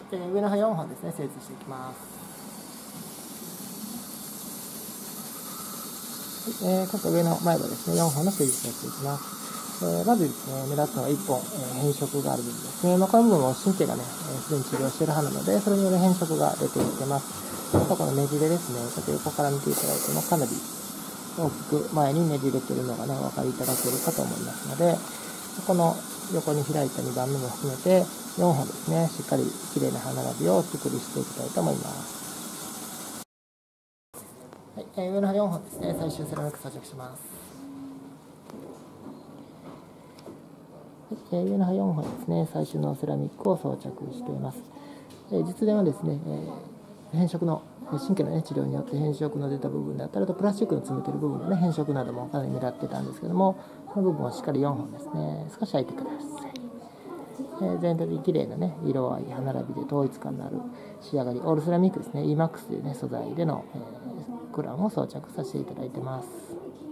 上の歯4本ですね、精通していきます。今回上の前歯ですね、4本の施術をしていきます。まずですね、目立つのが1本、変色がある部分ですね。この部分も神経がね、すでに治療している歯なので、それによる変色が出てきてます。あとこのねじれですね、ちょっと横から見ていただいてもかなり大きく前にねじれているのがね、お分かりいただけるかと思いますので、この横に開いた2番目も含めて4本ですね、しっかりきれいな歯並びをお作りしていきたいと思います。はい、上の歯4本ですね、最終セラミック装着します。上の歯4本ですね、最終のセラミックを装着しています。実演はですね、変色の神経の、治療によって変色の出た部分であったりとプラスチックの詰めている部分の、変色などもかなり目立ってたんですけども、この部分をしっかり4本ですね、少し開いてください。全体的に綺麗な、色合い、歯並びで統一感のある仕上がり、オールセラミックですね、EMAX という、素材での、クラウンを装着させていただいてます。